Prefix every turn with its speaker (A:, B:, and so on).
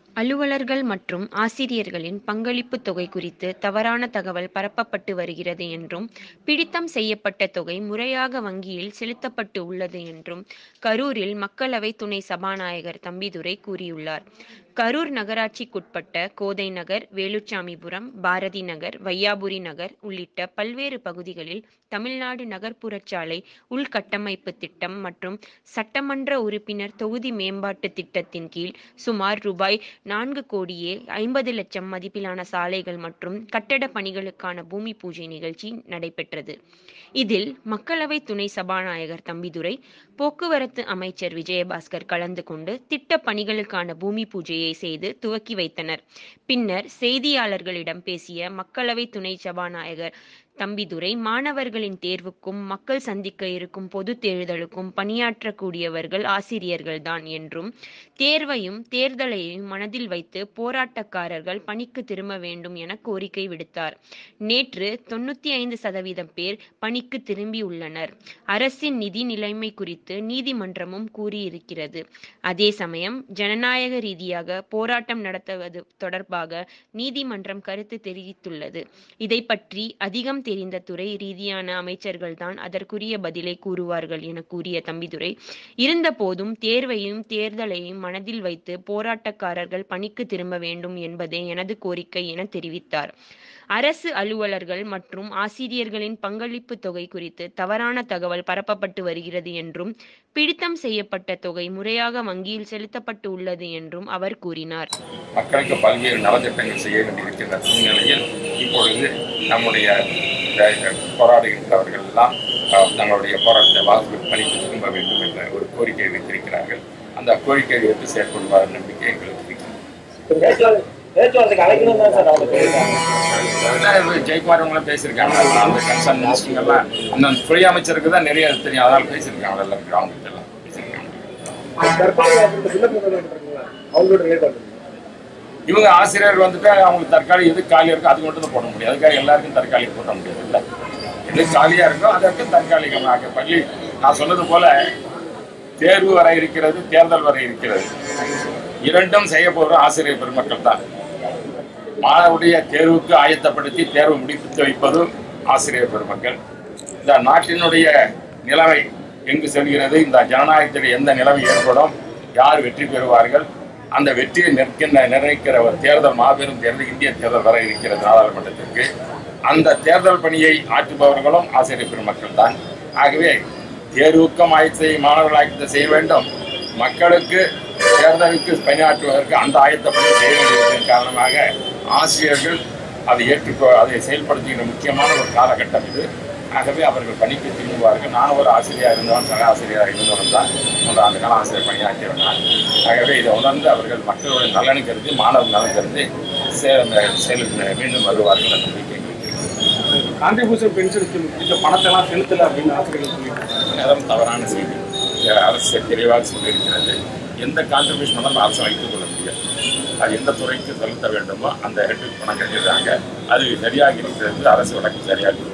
A: அலுவலர்கள் மற்றும் ஆசிரியர்களின் பங்களிப்பு தொகை குறித்து தவறான தகவல் பரப்பப்பட்டு வருகிறது என்றும், பிடித்தம் செய்யப்பட்ட தொகை முறையாக வங்கியில் செலுத்தப்பட்டு உள்ளது என்றும் கரூரில் மக்களவை துணை சபாநாயகர் தம்பிதுரை கூறியுள்ளார். கரூர் நகராட்சிக்குட்பட்ட கோதை நகர், வேலுச்சாமிபுரம், பாரதி நகர், வையாபுரி நகர் உள்ளிட்ட பல்வேறு பகுதிகளில் தமிழ்நாடு நகர்ப்புறச்சாலை உள்கட்டமைப்பு திட்டம் மற்றும் சட்டமன்ற உறுப்பினர் தொகுதி மேம்பாட்டு திட்டத்தின் கீழ் சுமார் ரூபாய் 4,50,00,000 மதிப்பிலான சாலைகள் மற்றும் கட்டட பணிகளுக்கான பூமி பூஜை நிகழ்ச்சி நடைபெற்றது. இதில் மக்களவை துணை சபாநாயகர் தம்பிதுரை, போக்குவரத்து அமைச்சர் விஜயபாஸ்கர் கலந்து கொண்டு திட்ட பணிகளுக்கான பூமி பூஜையை செய்து துவக்கி வைத்தனர். பின்னர் செய்தியாளர்களிடம் பேசிய மக்களவை துணை சபாநாயகர் தம்பிதுரை, மாணவர்களின் தேர்வுக்கும் மக்கள் சந்திக்க இருக்கும் பொது தேர்தலுக்கும் பணியாற்றக்கூடியவர்கள் ஆசிரியர்கள்தான் என்றும், தேர்வையும் தேர்தலையும் மனதில் வைத்து போராட்டக்காரர்கள் பணிக்கு திரும்ப வேண்டும் என கோரிக்கை விடுத்தார். நேற்று 95% பேர் பணிக்கு திரும்பியுள்ளனர். அரசின் நிதி நிலைமை குறித்து நீதிமன்றமும் கூறியிருக்கிறது. அதே சமயம் ஜனநாயக ரீதியாக போராட்டம் நடத்துவது தொடர்பாக நீதிமன்றம் கருத்து தெரிவித்துள்ளது. இதை பற்றி அதிகம் தெரிந்த துறை ரீதியான அமைச்சர்கள்தான் அதற்குரிய பதிலை கூறுவார்கள் என கூறிய தம்பிதுரை, இருந்தபோதும் தேர்வையும் தேர்தலையும் மனதில் வைத்து போராட்டக்காரர்கள் பணிக்கு திரும்ப வேண்டும் என்பதே எனது கோரிக்கை என தெரிவித்தார். அரசு அலுவலர்கள் மற்றும் ஆசிரியர்களின் பங்களிப்பு தொகை குறித்து தவறான தகவல் பரப்பப்பட்டு வருகிறது என்றும், பிடித்தம் செய்யப்பட்ட தொகை முறையாக வங்கியில் செலுத்தப்பட்டு உள்ளது என்றும் அவர் கூறினார்.
B: மக்களுக்கு பல்வேறு நலத்திட்டங்கள் செய்ய வேண்டியிருக்கின்ற சூழ்நிலையில் இப்பொழுது நம்முடைய போராடுகின்றவர்கள் எல்லாம் தங்களுடைய போராட்டத்தை வாசல் பணிக்கு திரும்ப வேண்டும் என்ற ஒரு கோரிக்கையை வைத்திருக்கிறார்கள். அந்த கோரிக்கையை ஏற்று செயற்படுவார் நம்பிக்கை எங்களுக்கு இருக்கிறது. ஜெயக்குமார் அவங்களும் பேசியிருக்காங்க. அந்த கன்சர்ன் மினிஸ்டருங்கெல்லாம் அந்த துறை அமைச்சருக்கு தான் நிறைய தெரியும், அதனால பேசியிருக்காங்க. எல்லாம் கிராமத்துல எல்லாம் பேசியிருக்காங்க. இவங்க ஆசிரியர் வந்துட்டு அவங்களுக்கு தற்காலி எது காலியா இருக்கோ அது மட்டும் தான் போட முடியும். அதுக்காக எல்லாருக்கும் தற்காலிக போட முடியாது. இல்லை, எது காலியா இருக்கோ அதற்கு தற்காலிகமாக பள்ளி. நான் சொன்னது போல தேர்வு வரை இருக்கிறது, தேர்தல் வரை இருக்கிறது. இரண்டும் செய்ய போகிற ஆசிரியர் பெருமக்கள் தான். மாணவருடைய தேர்வுக்கு ஆயத்தப்படுத்தி தேர்வு முடித்து வைப்பதும் ஆசிரியர் பெருமக்கள். இந்த நாட்டினுடைய நிலைமை எங்கு செல்கிறது, இந்த ஜனநாயகத்தில் எந்த நிலைமை ஏற்படும், யார் வெற்றி பெறுவார்கள், அந்த வெற்றியை நிர்ணயிக்கிற ஒரு தேர்தல், மாபெரும் தேர்தல், இந்திய தேர்தல் வர இருக்கிறது நாடாளுமன்றத்திற்கு. அந்த தேர்தல் பணியை ஆற்றுபவர்களும் ஆசிரியர் பெருமக்கள் தான். ஆகவே தேர்வுக்கும் மாணவர்கள் ஆயத்தை செய்ய வேண்டும், மக்களுக்கு தேர்தலுக்கு பணியாற்றுவதற்கு அந்த ஆயத்த பணி செய்ய வேண்டியதன் காரணமாக ஆசிரியர்கள் அதை அதை செயல்படுத்துகிற முக்கியமான ஒரு காலகட்டம் இது. ஆகவே அவர்கள் பணிக்கு திரும்புவார்கள். நான் ஒரு ஆசிரியராக இருந்தவன், சக ஆசிரியராக இருந்தவன் தான் 3 ஆண்டு காலம் ஆசிரியர் பணியாற்றியவன் நான். ஆகவே இதை உணர்ந்து அவர்கள் மக்களுடைய நலன் கருதி, மாணவர் நலன் கருதி மீண்டும் வருவார்கள் என்ற நம்பிக்கை.
C: கான்ட்ரிபியூஷன் பென்ஷனுக்கு இந்த பணத்தெல்லாம் செலுத்தலை அப்படின்னு ஆசிரியர்கள் சொல்லியிருக்காங்க.
B: தவறான செய்தி. அரசு தெளிவாக சொல்லியிருக்கிறது. எந்த கான்ட்ரிபியூஷன் பண்ணாலும் அரசு வைத்துக் கொள்ள முடியாது. அது எந்த துறைக்கு செலுத்த வேண்டுமோ அந்த இடத்துக்கு பணம் கட்டிடுறாங்க. அது சரியாக இருக்கிறது. அரசு வழக்கு சரியாக